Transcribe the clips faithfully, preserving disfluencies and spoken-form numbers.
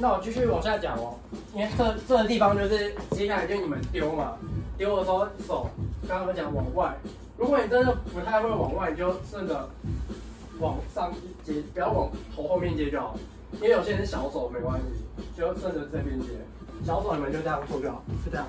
那我继续往下讲哦，因为这这个地方就是接下来就你们丢嘛，丢的时候手刚刚我讲往外，如果你真的不太会往外，你就顺着往上接，不要往头后面接就好，因为有些人是小手没关系，就顺着这边接，小手你们就这样做就好，是这样，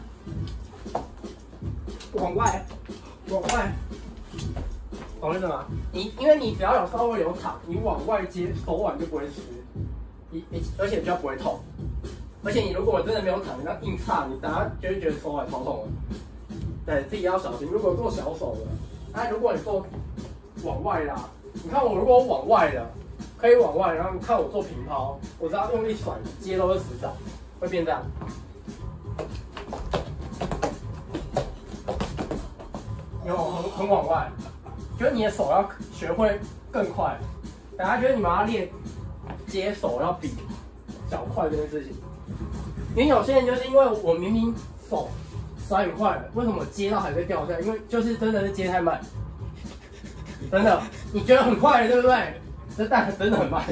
往外，往外。懂意思吗？你因为你只要有稍微有躺，你往外接手腕就不会湿，你你而且比较不会痛。而且你如果真的没有躺，你那硬插，你等下就会觉得手腕超痛的。对自己要小心。如果做小手的，那如果你做往外啦，你看我如果往外的，可以往外，然后你看我做平抛，我只要用力甩，接都是实掌，会变这样。有很很往外。觉得你的手要学会更快，大家觉得你们要练接手要比脚快这件事情，因为有些人就是因为我明明手甩很快了，为什么我接到还会掉下来？因为就是真的是接太慢，真的，你觉得很快了对不对？这但真的很慢，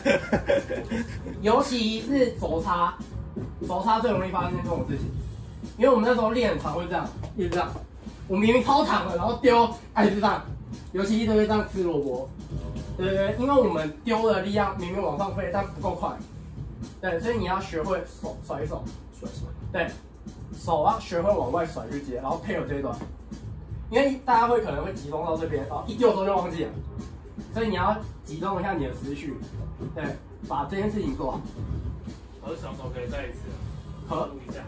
尤其是手叉，手叉最容易发生这种事情，因为我们那时候练很常会这样，一直这样，我明明超躺了，然后丢，还是这样。尤其都会这样吃萝卜，对对对，因为我们丢的力量明明往上飞，但不够快，对，所以你要学会手甩手，甩手，对，手要学会往外甩去接，然后配合这一段，因为大家会可能会集中到这边，哦，一丢的时候就忘记了，所以你要集中一下你的思绪，对，把这件事情做好。 我的小手可以再一次， 好， 录一下。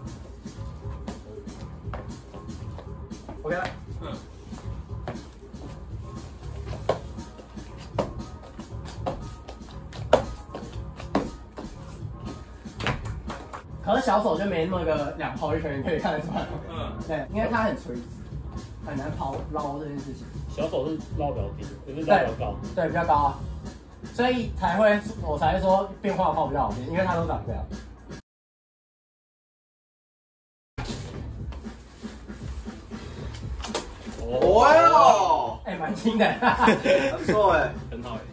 OK， 嗯。 可是小手就没那么个两抛一圈，你可以看得出来。 嗯， 对，因为它很垂直，很难抛捞这件事情。 小手是捞比较低，也是捞比较高。 对，比较高啊，所以才会我才会说变化炮比较好听，因为它都长这样。 哦哟， 哎，蛮轻的， 还不错哎， 很好哎。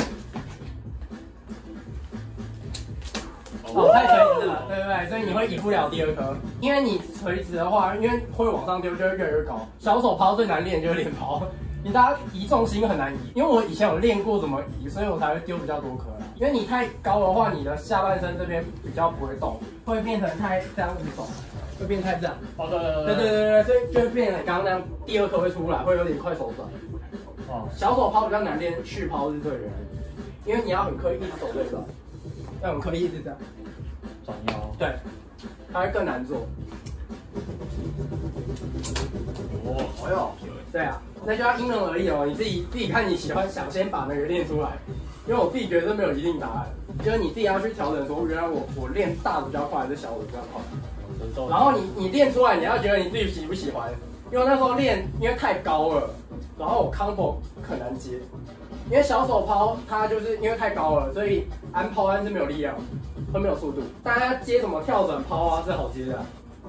哦，太垂直了，对不对？所以你会移不了第二颗，因为你垂直的话，因为会往上丢，就会越来越高。小手抛最难练就是练抛，你大家移重心很难移，因为我以前有练过怎么移，所以我才会丢比较多颗啦。因为你太高的话，你的下半身这边比较不会动，会变成太这样子走，会变太这样。 哦，对对对对对对，所以就会变成刚刚那样，第二颗会出来，会有点快手转。哦，小手抛比较难练，续抛是最原因，因为你要很刻意一直走这个，要很刻意一直这样。 转腰， 对，它会更难做。 哦， 哎呦， 对啊，那就要因人而异哦。你自己自己看你喜欢，想先把那个练出来。因为我自己觉得没有一定答案，就是你自己要去调整说，原来我我练大的比较快，还是小的比较快。然后你你练出来，你要觉得你自己喜不喜欢。因为那时候练，因为太高了，然后我 combo 很难接。因为小手抛它就是因为太高了，所以安抛但是没有力量。都没有速度，大家接什么跳转抛啊是好接的、啊。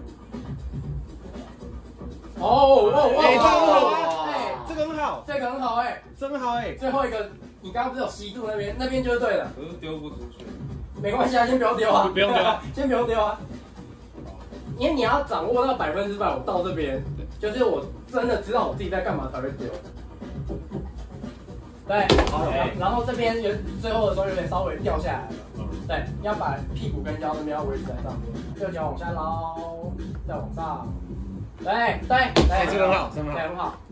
哦哦哦， 哎，这个很好， 哎， 这个很好， 这个很好哎， 真好哎。 最后一个，你刚刚不是有吸住那边，那边就是对的。 可是丢不出去。 没关系啊，先不要丢啊， 不用丢， 先不用丢啊。因为你要掌握到百分之百，我到这边就是我真的知道我自己在干嘛才会丢。对，好，然后这边有最后的时候有点稍微掉下来了。对，要把屁股跟腰那边要维持在上面，右脚往下捞，再往上。对对对， 这个很好，真好， 很好。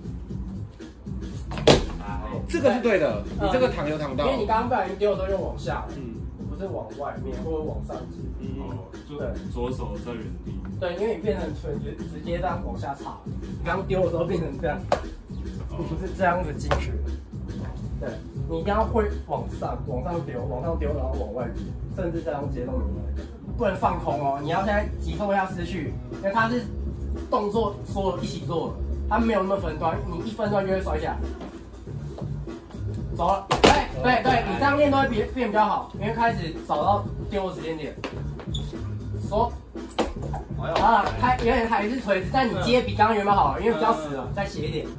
这个是对的，你这个躺有躺到， 因为你刚刚不小心丢的时候又往下，嗯，不是往外面或者往上接， 嗯，对，左手在原地。对， 因为你变成垂直，直接这样往下插。你刚丢的时候变成这样，你不是这样子进去的。对，你一定要会往上，往上丢，往上丢，然后往外接，甚至这样接都没问题，不能放空哦。你要现在集中一下思绪，因为它是动作所有一起做的，它没有那么分段，你一分段就会摔下来。走了，对对对，你这样练都会变变比较好，因为开始找到丢的时间点。说，啊，还有点还是垂直，但你接比刚刚原本好，因为比较死了，再斜一点。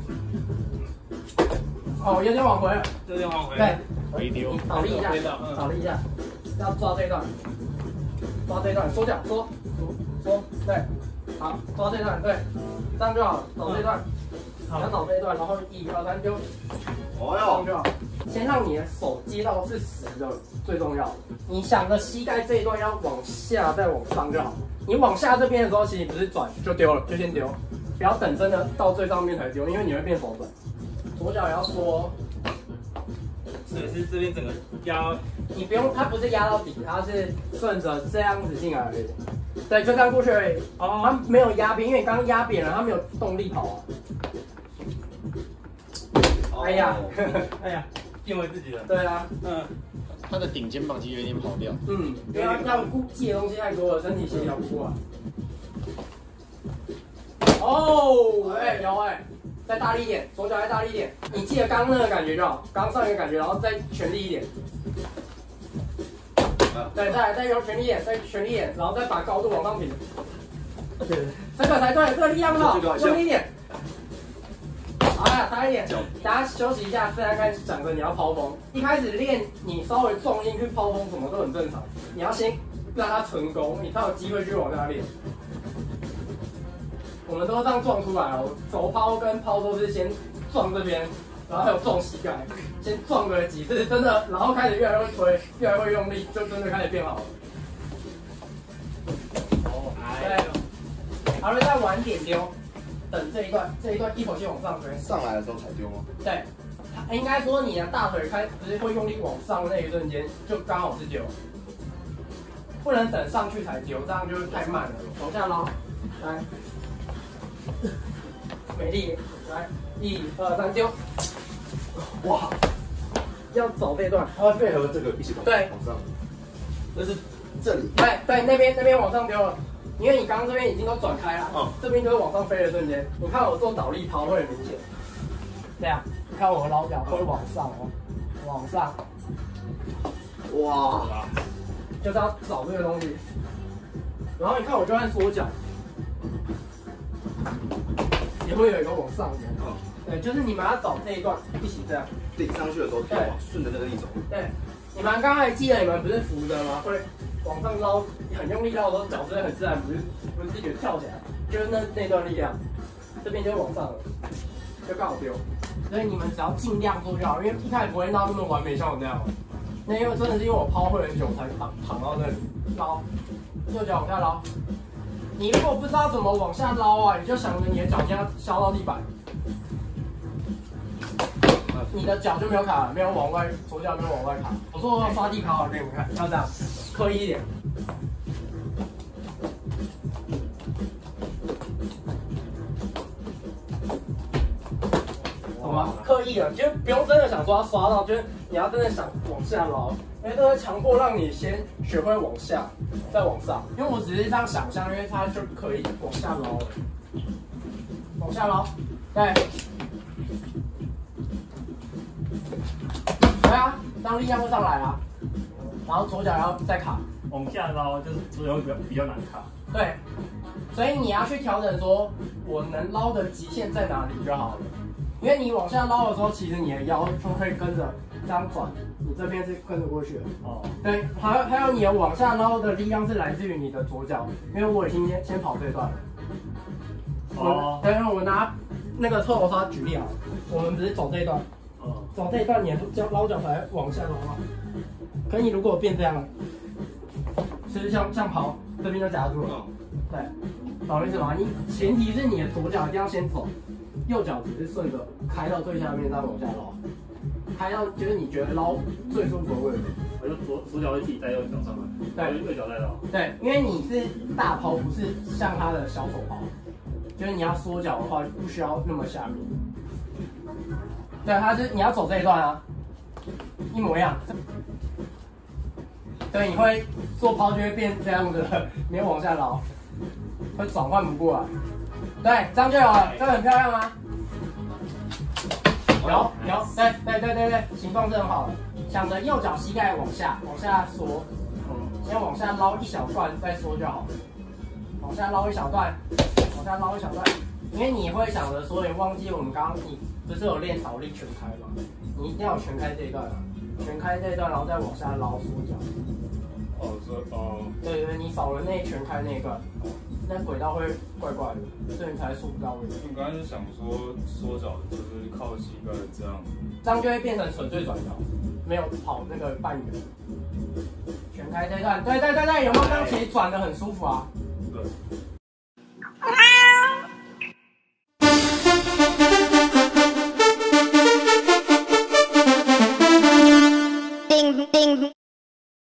哦，有点往回了， 有点往回。 对， 回丢， 倒立一下，倒立一下，要抓这一段。 抓这一段，缩脚，缩，缩，对，好，抓这一段，对，这样就好，找这一段，你要找这一段，然后一二三丢， 哦这样就好。先让你的手接到是实的，最重要。你想着膝盖这一段要往下再往上就好。你往下这边的时候，其实你不是转就丢了，就先丢，不要等真的到最上面才丢，因为你会变手转。左脚也要缩。 所以是这边整个压， 你不用，它不是压到底，它是顺着这样子进来而已。对，就这样过去而已。哦，它没有压扁，因为你刚刚压扁了，它没有动力跑啊。哎呀， 哎呀，变回自己了。 对啊， 嗯，他的顶肩膀肌有点跑掉。 嗯，因为他们记的东西太多了，身体协调不过来。哦，哎，有哎。 再大力一点，左脚再大力一点。你记得刚刚那个感觉就好，刚上一个感觉，然后再全力一点。对，再来再有全力一点，再全力一点，然后再把高度往上提。对，这个才对，这个力量好，用力一点。好呀，大一点。大家休息一下，现在开始讲着你要抛风。一开始练，你稍微撞进去抛风，什么都很正常。你要先让它成功，你才有机会去往下练。 我们都这样撞出来哦，手抛跟抛都是先撞这边，然后还有撞膝盖，先撞个几次，真的，然后开始越来越推，越来越用力，就真的开始变好了。哦，对，好了，再晚点丢，等这一段，这一段一口气往上推。 上来的时候才丢吗？ 对，应该说你的大腿开不是会用力往上那一瞬间，就刚好是丢，不能等上去才丢，这样就太慢了。往下捞，来。 美丽，来，一二三丢！哇，要走这段， 它会配合这个一起往对往上，那是这里。 对对，那边那边往上丢了，因为你刚刚这边已经都转开了， 嗯， 这边就是往上飞的瞬间。你看我做倒立抛会很明显，这样，你看我捞脚会往上哦，往上， 哇， 就是要找这个东西。然后你看我就算缩脚。 也会有一个往上的，嗯，对，就是你们要找这一段一起这样顶上去的时候，对，顺着那个力走。 对，你们刚才记得你们不是扶着吗？会往上捞，很用力捞的时候，脚真的很自然，不是不是自己跳起来，就是那那段力量，这边就会往上了，就刚好丢。所以你们只要尽量做就好，因为一开始不会捞那么完美，像我这样。那因为真的是因为我抛会很久才躺躺到那里捞，右脚往下捞。 你如果不知道怎么往下捞啊，你就想着你的脚尖要削到地板，你的脚就没有卡了，没有往外，左脚没有往外卡。我说我刷地抛了给你们看，要这样，刻意一点。懂吗？刻意的，就不用真的想说要刷到，就是你要真的想往下捞。 因为这会强迫让你先学会往下，再往上。因为我只是这样想象，因为它就可以往下捞了，往下捞，对，对啊，当力量会上来啊。然后左脚要再卡， 往下捞就是左右比较比较难卡。 对，所以你要去调整说，我能捞的极限在哪里就好了。因为你往下捞的时候，其实你的腰就会跟着这样转。 你这边是跟着过去的哦，对，还有还有你的往下捞的力量是来自于你的左脚，因为我已经先先跑这段了。哦，对，我们拿那个臭头沙举例好了，我们不是走这一段，哦，走这一段你的脚捞脚才往下捞嘛。可你如果变这样了，其实像像跑这边就夹住了，对，懂我意思吗？你前提是你的左脚一定要先走，右脚只是顺着开到最下面再往下捞。 开到就是你觉得捞最舒服的位置， 我就左左脚会自己带右脚上来，对，右脚带到。 对，因为你是大抛，不是像他的小手抛，就是你要缩脚的话，不需要那么下面。对，他是你要走这一段啊，一模一样。对，你会做抛就会变这样子的，没有往下捞，会转换不过来。对，这样就有了，这个很漂亮吗？ 有有，对对对对对，形状是很好的。想着右脚膝盖往下，往下缩，先往下捞一小段，再缩就好了。往下捞一小段，往下捞一小段，因为你会想着说，你忘记我们刚刚你不是有练倒立全开吗？你一定要全开这一段啊，全开这一段，然后再往下捞缩脚。 哦，说哦， 对对，你少了那全开那一段，那轨道会怪怪的，所以你才速不到位。 我刚才是想说缩脚就是靠膝盖这样， 这样就会变成纯粹转摇，没有跑那个半圆。全开这一段，对对对对，有没有刚其实转的很舒服啊？ 对。